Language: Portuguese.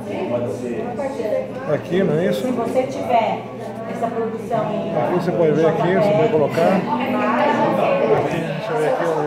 Aqui, não é isso? Se você tiver essa produção em... Aqui você pode ver aqui, você pode colocar. Aqui, deixa eu ver aqui